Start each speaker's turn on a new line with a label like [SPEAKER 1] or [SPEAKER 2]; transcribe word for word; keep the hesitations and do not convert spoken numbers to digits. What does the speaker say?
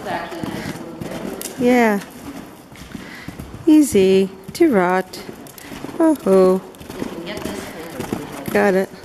[SPEAKER 1] is actually a nice little bit.
[SPEAKER 2] Yeah. Easy to rot. Oh ho.
[SPEAKER 1] If we can get this pulled,
[SPEAKER 2] Got it.